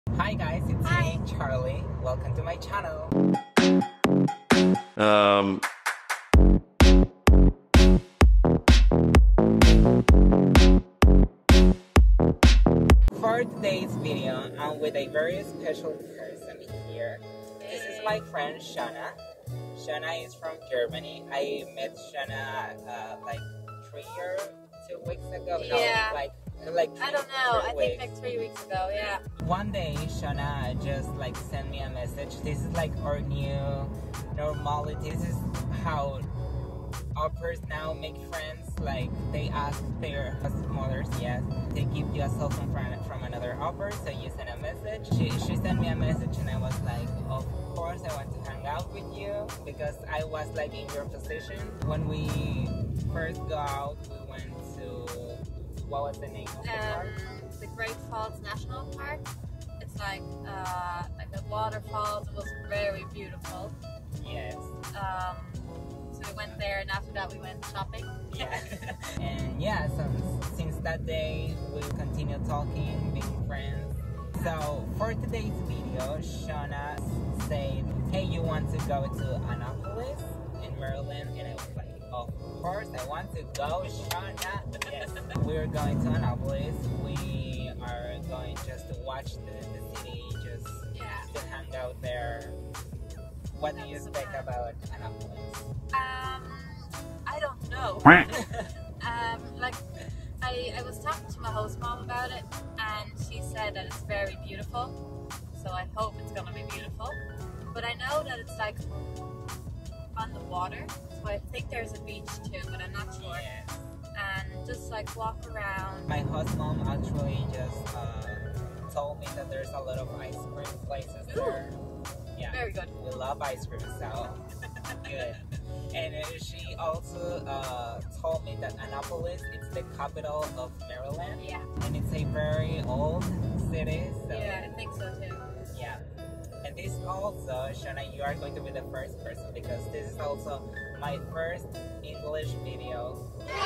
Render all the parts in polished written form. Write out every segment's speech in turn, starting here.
Hi guys, it's Hi. me, Charlie. Welcome to my channel. Um, For today's video, I'm with a very special person here. This is my friend Shana. Shana is from Germany. I met Shana like 2 weeks ago. Yeah. No, like I don't know. I 3 think weeks. like 3 weeks ago. Yeah. One day, Shana just like sent me a message. This is like our new normality. This is how uppers now make friends. Like they ask their mothers, yes, they give you a cell phone from another upper, so you send a message. She sent me a message and I was like, of course I want to hang out with you, because I was like in your position. When we first go out, we went to, what was the name of the park? The Great Falls National Park. It's like a waterfalls. It was very beautiful. Yes. So we went there, and after that we went shopping. Yeah. And yeah, so since that day we continue talking, being friends. So for today's video, Shana said, hey, you want to go to Annapolis in Maryland? And I was like, of course I want to go, Shana. Yes. We're going to Annapolis. We are going just to watch the city, just to hang out there. What do you think about Annapolis? I don't know. Like I was talking to my host mom about it, and she said that it's very beautiful. So I hope it's gonna be beautiful. But I know that it's like on the water, so I think there's a beach too, but I'm not sure. Yes. And just like walk around. My host mom actually just told me that there's a lot of ice cream places there. Yeah. Very good. We love ice cream, so good. And she also told me that Annapolis is the capital of Maryland. Yeah. And it's a very old city. So Yeah, I think so too. yeah. And this also, Shana, you are going to be the first person, because this is also my first English video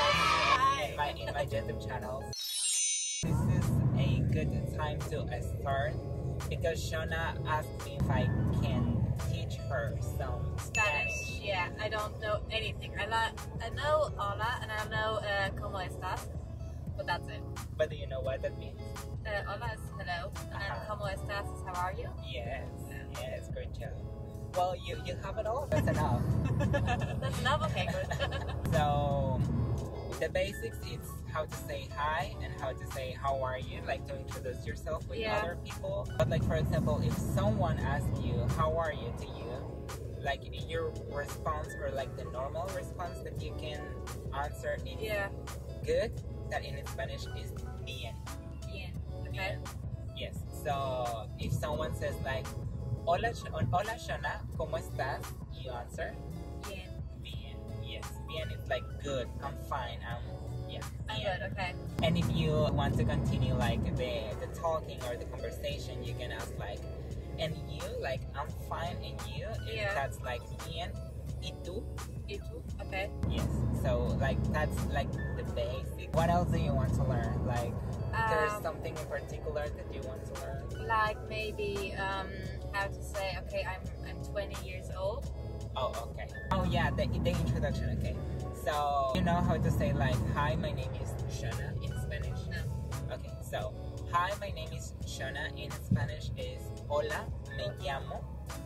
in my YouTube channel. This is a good time to start, because Shana asked me if I can teach her some Spanish. Yeah, I don't know anything. I know hola and I know como estás, but that's it. But do you know what that means? Hola is hello, and then como estás is how are you? Yes, yes, great job. Well, you have it all. That's enough. That's enough. Okay, good. So the basics is how to say hi and how to say how are you, like to introduce yourself with other people. But like, for example, if someone asks you how are you to you, like your response, or like the normal response that you can answer is good, that in Spanish is bien. Bien. Okay. Bien. Yes. So if someone says like hola Shana, ¿cómo estás? You answer Bien. bien. Yes, bien is like good, I'm fine, I'm good. Okay. And if you want to continue like the talking or the conversation, you can ask like, and you, like I'm fine, and you, and that's like bien. ¿Y tú? ¿Y tú? Okay. Yes. So like that's like the basic. What else do you want to learn? Like there's something in particular that you want to learn? Like maybe how to say, okay, I'm 20 years old. Oh, okay. Oh yeah, the introduction. Okay. So you know how to say like, hi, my name is Shana in Spanish? No. Okay. So hi, my name is Shana in Spanish is hola, me llamo.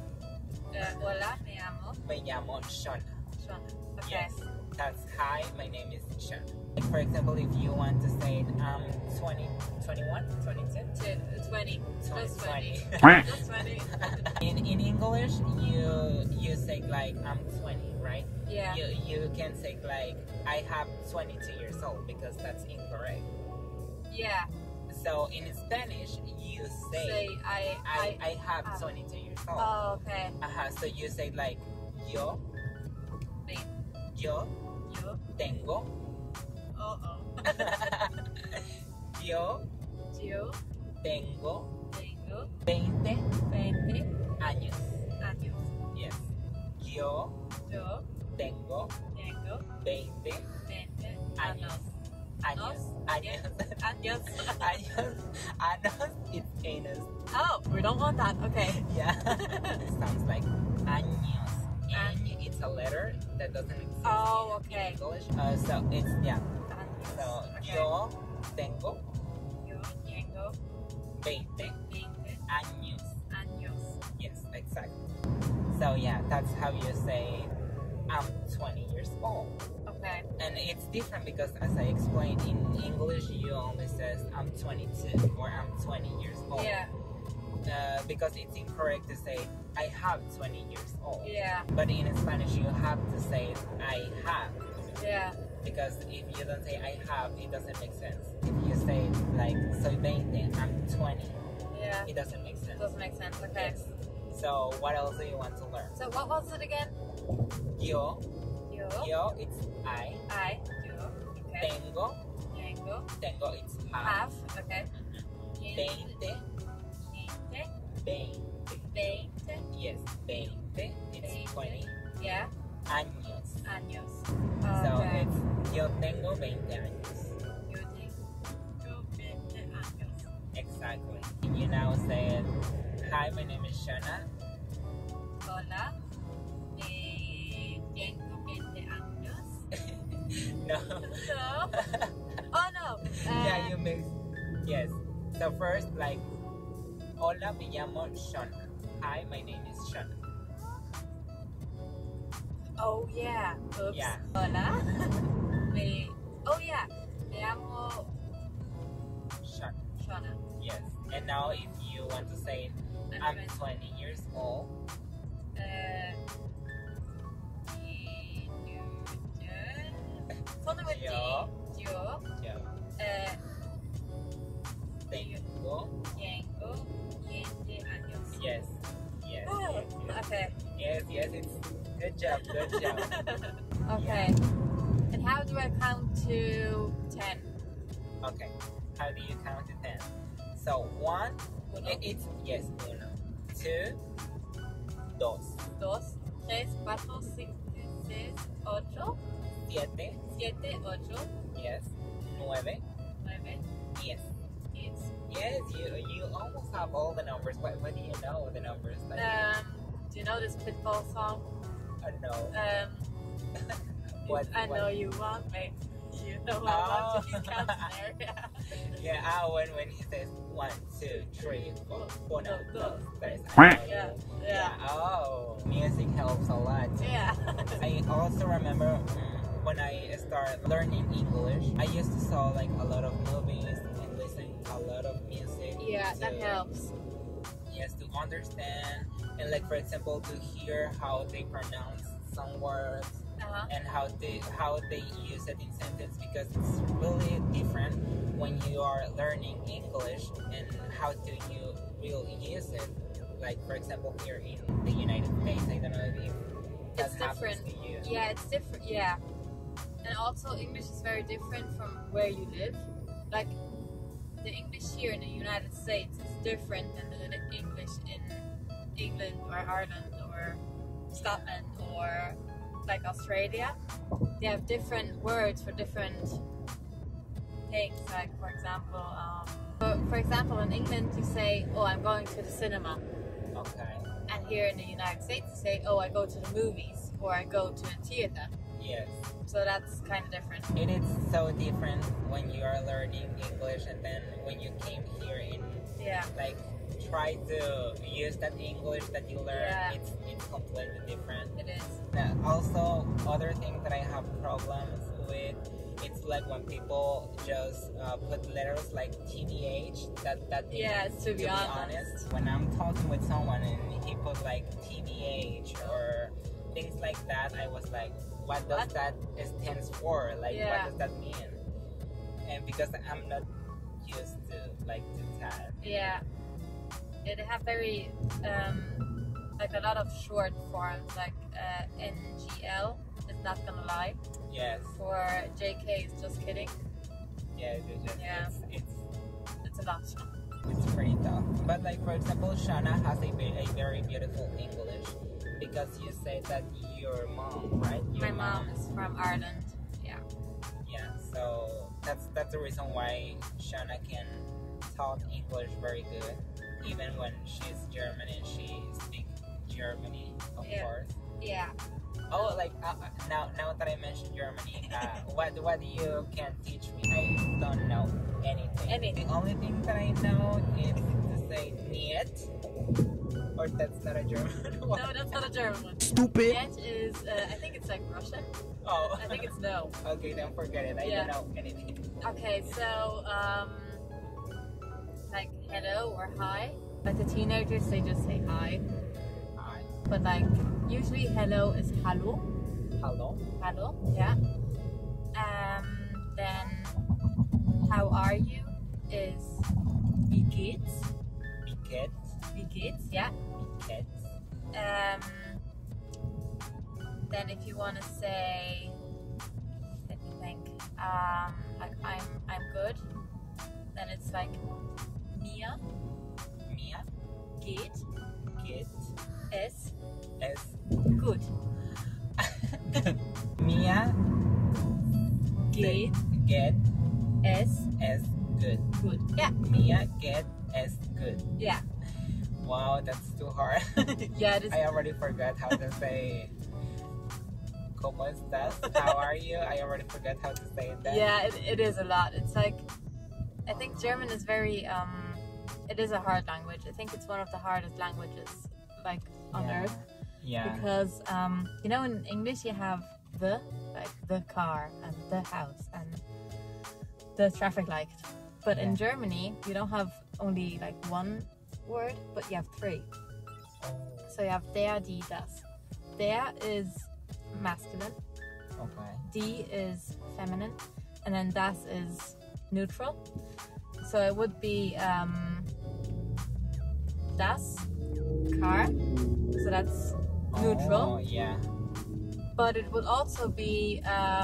Hola, me llamo. Me llamo Shana. Shana. Okay. Yes. That's hi, my name is Shana. Like for example, if you want to say 20, 21, 22? 20. Just 20. 20. Just 20. In English, you say like I'm 20, right? Yeah. You can say like I have 22 years old, because that's incorrect. Yeah. So in Spanish, you say I have 22 years old. Oh, okay. So you say like yo tengo yo tengo 20 años. Yes. Yo tengo 20 años. Años. Anos, it's anus. Oh, we don't want that. Okay. Yeah. It sounds like años. It's a letter that doesn't exist Oh, in okay. English. So it's, yeah. Años. So, Okay. yo tengo Yo tengo 20 20 años. años. Yes, exactly. So, yeah, that's how you say I'm 20 years old. Okay. And it's different because, as I explained, in English you only says I'm 22 or I'm 20 years old. Yeah. Because it's incorrect to say I have 20 years old. Yeah. But in Spanish you have to say I have. Yeah. Because if you don't say I have, it doesn't make sense. If you say like soy 20, I'm 20, Yeah. it doesn't make sense. Doesn't make sense. Okay. Yes. So what else do you want to learn? So what was it again? Yo, Yo. it's I. Yo. Okay. Tengo, Tengo. it's have. Have. Okay. 20, 20. 20. Yes, 20, it's 20. Yeah. Años. Años. So Okay. it's yo tengo 20 años. Yo tengo 20 años. Exactly. You now say, hi, my name is Shana. Hola. Tengo 20 años. No. No. Oh no. Yeah, you mix. Yes. So first, like, hola, me llamo Shana. Hi, my name is Shana. Oh yeah. Oops. Yeah. Hola. Oh yeah. Me llamo Shana. Shana. Yes. And now, if you want to say, I'm 20 years old. Something with D. Yo. Yo. Yo tengo. Tengo 20 años. Yes. Yes. Oh, Yes. Yes. okay. Yes. Yes. It's good job. Good job. Okay. And how do I count to 10? Okay. How do you count to 10? So 1. Uno, It's yes. 1, 2, 2, 2, 3, 4, 5, 6, 8, 7. 7, 8, Yes. 9, 9, 10. 10. Yes, you almost have all the numbers. What do you know the numbers? Like, Do you know this Pitbull song? no. I know you want me. You know I want to. He's counting there. Yeah. When he says 1, 2, 3, 4, 1, 2, 3. Yeah. Oh, music helps a lot. Yeah. I also remember when I started learning English, I used to saw like a lot of movies and listen a lot of music. Yeah, that helps. Yes, to understand and like for example to hear how they pronounce some words and how they use it in sentence, because it's really different when you are learning English and how do you really use it. Like for example here in the United States, I don't know if that It's happens different. to you. Yeah, it's different. Yeah. And also English is very different from where you live. Like the English here in the United States is different than the English in England or Ireland or Scotland or like Australia. They have different words for different things. Like for example, in England you say, "Oh, I'm going to the cinema," Okay. and here in the United States you say, "Oh, I go to the movies," or "I go to a theater." Yes. So that's kind of different. It is so different when you are learning English and then when you came here in Yeah. like try to use that English that you learn. Yeah. It's completely different. It is. Also, other thing that I have problems with, it's like when people just put letters like TBH. That means, Yeah, to be honest. when I'm talking with someone and he put like TBH or things like that, I was like, what does that stands for? Like, Yeah. what does that mean? And because I'm not used to like to type. Yeah. They have very like a lot of short forms, like NGL is not gonna lie. Yes. For JK is just kidding. Yeah. Yeah. It's a lot. It's pretty tough. But like for example, Shana has a very beautiful English because you say that your mom, right? My mom is from Ireland. Yeah. Yeah. So that's the reason why Shauna can talk English very good, even when she's German and she speaks Germany, of course. Yeah. Oh, like now that I mentioned Germany, what you can teach me? I don't know anything. The only thing that I know is to say niet, or that's not a German one. No, that's not a German one. Stupid. Niet is, I think it's like Russian. Oh. I think it's no. Okay, then forget it. I don't know anything. Okay, so like hello or hi. Like the teenagers, they just say hi. Hi. But like usually hello is hallo. Hello. Hallo, yeah. Then how are you is wie geht's? Wie geht's? Wie geht's, yeah. Wie geht's? Then if you want to say, let me think, like I'm good, then it's like mir geht es gut. Mia Geht es good. good. Yeah, Mia get es good. yeah, Wow, that's too hard. yeah. It is. I already forgot how to say ¿Cómo estás? How are you? I already forgot how to say that. Yeah, it is a lot. It's like, I think German is very, it is a hard language. I think it's one of the hardest languages, like, on earth. Yeah. Because, you know, in English you have the, like, the car, and the house, and the traffic light. But in Germany, you don't have only, like, one word, but you have three. So you have der, die, das. Der is masculine, Okay. die is feminine, and then das is neutral. So it would be das, car, so that's neutral. Oh, yeah. But it would also be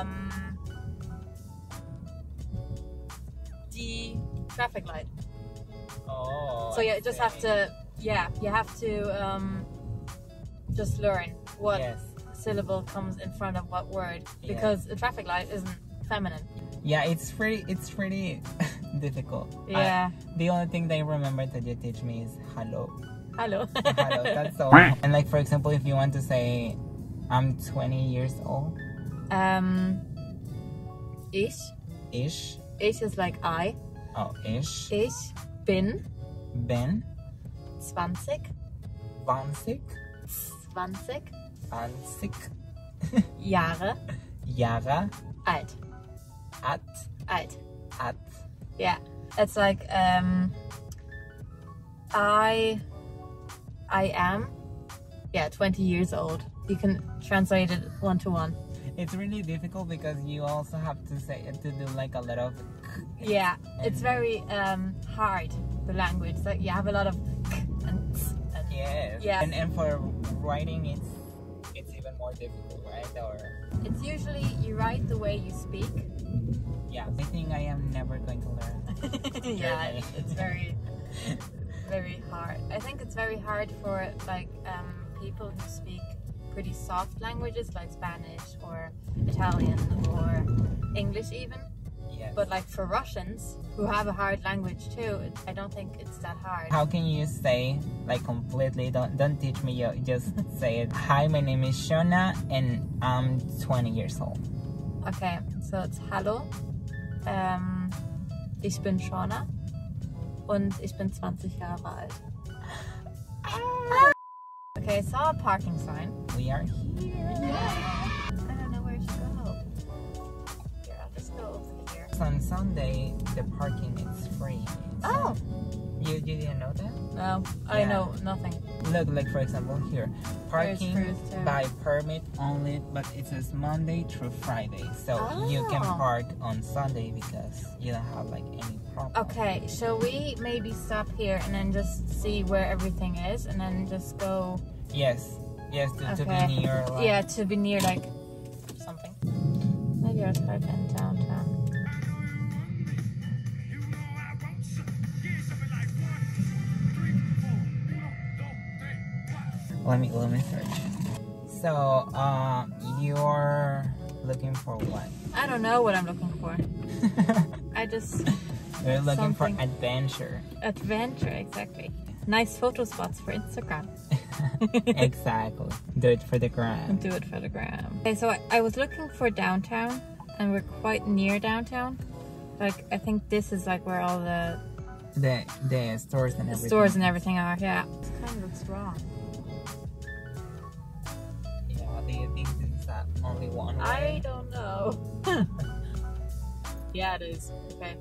the traffic light. Oh. So I yeah, you just have see. to, you have to just learn what Yes. syllable comes in front of what word, because a traffic light isn't feminine. Yeah, it's pretty difficult. Yeah. The only thing that I remember that you teach me is hello. Hello. Hello. That's so. And like, for example, if you want to say, I'm 20 years old. Ich. Ish. Ich is like I. Oh, ish. Ich bin Ben. 20. 20. 20 20 Jahre Jahre alt. alt. Yeah, it's like I am 20 years old. You can translate it one to one. It's really difficult because you also have to say to do like a lot of. Yeah, it's very hard, the language. Like you have a lot of and Yes. Yeah. And for writing, it's even more difficult, right? Or it's usually you write the way you speak. yeah, I think I am never going to learn. Yeah, German. it's very very hard. I think it's very hard for like people who speak pretty soft languages like Spanish or Italian or English even. Yes. But like for Russians who have a hard language too, I don't think it's that hard. How can you say like completely? Don't teach me. You just say it. Hi, my name is Shona, and I'm 20 years old. Okay, so it's Hallo. Ich bin Shona und ich bin 20 Jahre alt. Okay, I saw a parking sign. We are here. I don't know where to go. Here, I'll just go over here. On Sunday, the parking is free. Oh! You didn't know that? No, I Yeah. know nothing. Look, like for example here, parking fruit too. by permit only, but it says Monday through Friday, so you can Oh. park on Sunday because you don't have like any problem. Okay, shall we maybe stop here and then just see where everything is and then just go... Yes, to be Okay. near. Like, Yeah, to be near like something. Maybe I'll start in downtown. Let me search. So, you're looking for what? I don't know what I'm looking for. I just We're looking for something. adventure. Adventure, exactly. Nice photo spots for Instagram. Exactly. Do it for the And gram. do it for the gram. Okay, so I was looking for downtown, and we're quite near downtown. Like, I think this is like where all the The stores and everything. stores and everything are. Yeah. It kind of looks wrong. Yeah, do you think this is only one way? I don't know. Yeah, it is. Okay.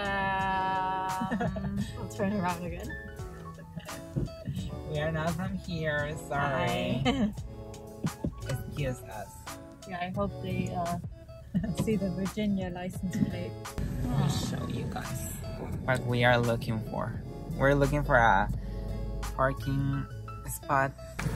I'll turn around again. We are not from here, sorry. Hi. Excuse us. Yeah, I hope they see the Virginia license plate. I'll show you guys what we are looking for. We're looking for a parking spot.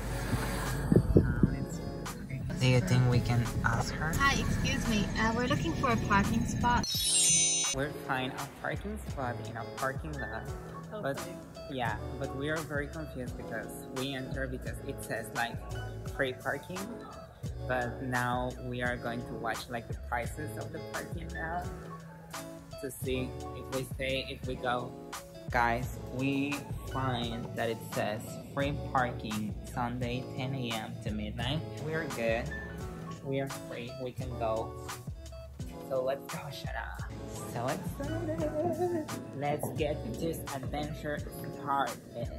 Do you think we can ask her? Hi, excuse me. We're looking for a parking spot. We'll find a parking spot in a parking lot. But yeah, but we are very confused because we enter because it says like free parking. But now we are going to watch like the prices of the parking now to see if we stay, if we go. Guys, we find that it says free parking Sunday 10 a.m. to midnight. We're good. We are free. We can go. So let's go, Shana. So excited. Let's get this adventure started.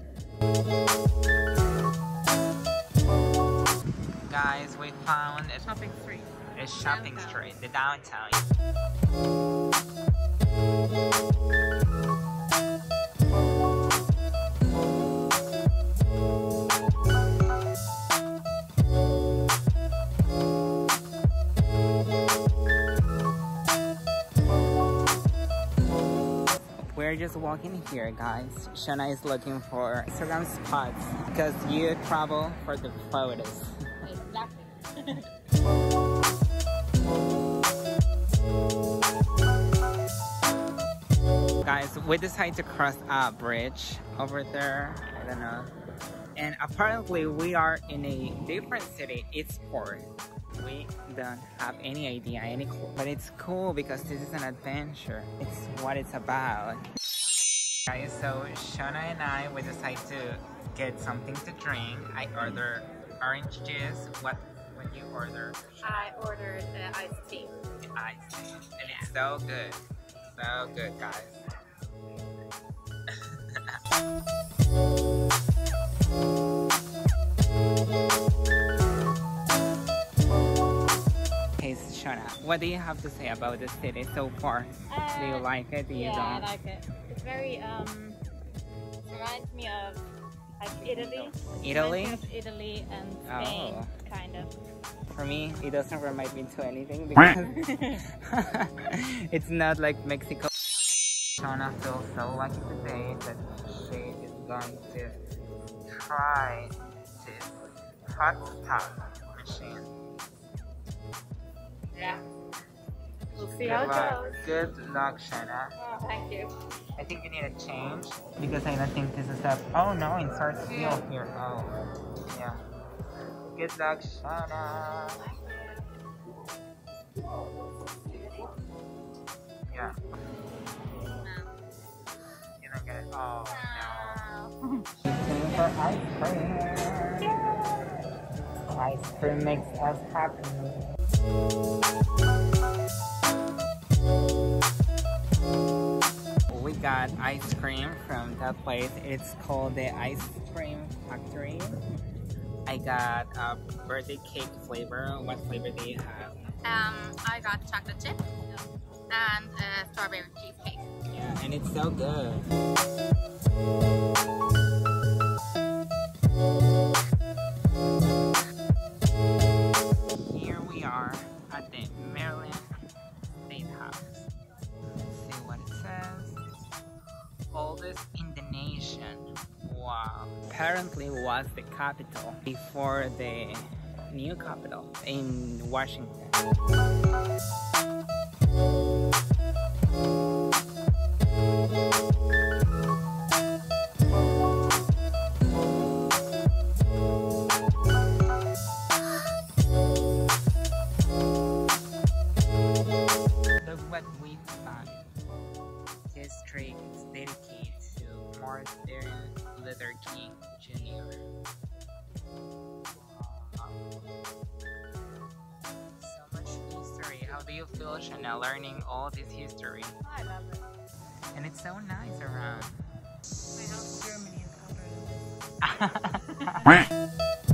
Guys, we found a Shopping street. shopping Downtown. street, the downtown. We're just walking here, guys. Shana is looking for Instagram spots because you travel for the photos. Exactly. Guys, we decided to cross a bridge over there. I don't know. And apparently we are in a different city. It's port. We don't have any idea, any clue. But it's cool because this is an adventure. It's what it's about. Guys, so Shana and I, we decided to get something to drink. I ordered orange juice. What would you order? I ordered iced tea. Iced tea. And it's so good. So good, guys. Hey Shona, what do you have to say about the city so far? Do you like it? Do you Yeah, I don't? like it. It's very reminds me of like Italy. Italy? Reminds me of Italy and Spain, Oh. kind of. For me, it doesn't remind me to anything because it's not like Mexico. Shona feels so lucky today that she is going to try this hot tub machine. Yeah. We'll see Good how it luck. goes. Good luck, Shana. Oh, thank you. I think you need a change because I don't think this is a. Oh no, insert steel here. Oh, yeah. Good luck, Shana. Yeah. You don't get it. Oh no. Looking for ice cream. Ice cream makes us happy. We got ice cream from that place. It's called the Ice Cream Factory. I got a birthday cake flavor. What flavor do you have? I got chocolate chip and strawberry cheesecake. Yeah, and it's so good. Here we are at the Maryland State House. Let's see what it says. Oldest in the nation. Wow. Apparently was the capital before the new capital in Washington. Look what we found. do you feel, Chanel, learning all this history? I love it. And it's so nice around. My house in Germany is covered.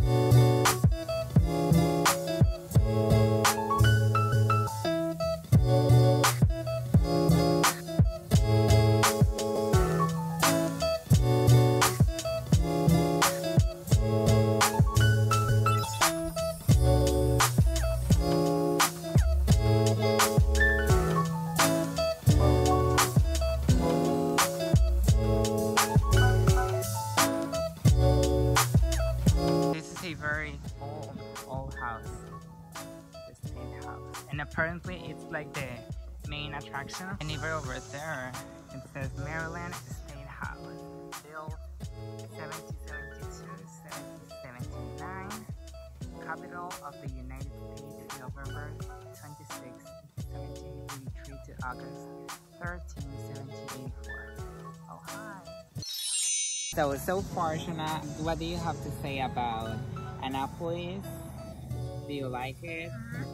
Very old house, the State House, and apparently it's like the main attraction. And even over there it says Maryland State House, built 1772, 1779, capital of the United States, November 26, 1783 to August 13, 1784. Oh hi. So far, Shana, what do you have to say about Annapolis? Do you like it?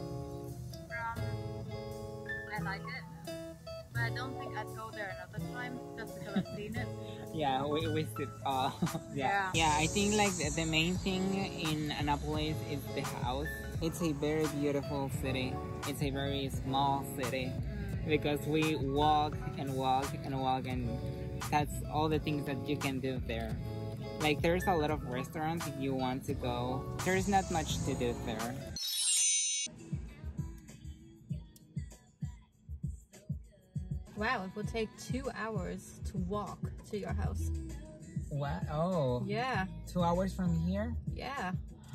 I like it, but I don't think I'd go there another time just because I've seen it. Yeah, we sit all. Yeah, I think like the main thing in Annapolis is the house. It's a very beautiful city. It's a very small city because we walk and walk and walk, and that's all the things that you can do there. Like there's a lot of restaurants if you want to go. There's not much to do there. Wow, it would take 2 hours to walk to your house. What? Oh. Yeah. 2 hours from here? Yeah.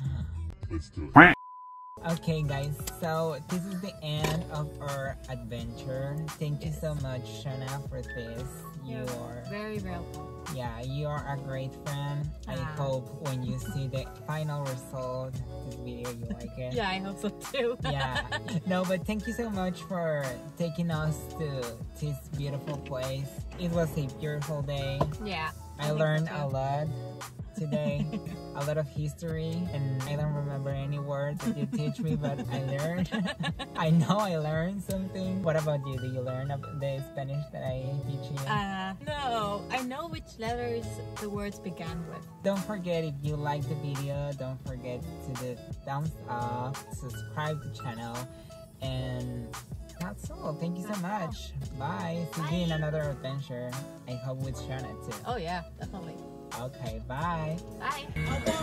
Okay guys, so this is the end of our adventure. Thank you so much, Shana, for this. You are very welcome. Yeah, you are a great friend. I hope when you see the final result, this video, you like it. Yeah, I hope so too. Yeah. No, but thank you so much for taking us to this beautiful place. It was a beautiful day. Yeah. I learned a lot today, a lot of history, and I don't remember any words that you teach me, but I learned. I know I learned something. What about you? Do you learn the Spanish that I teach you? No, I know which letters the words began with. Don't forget, if you like the video, don't forget to do thumbs up, subscribe to the channel, and that's all. Thank you so much. Bye. See you in another adventure. I hope with Shana too. Oh yeah, definitely. Okay, bye. Bye.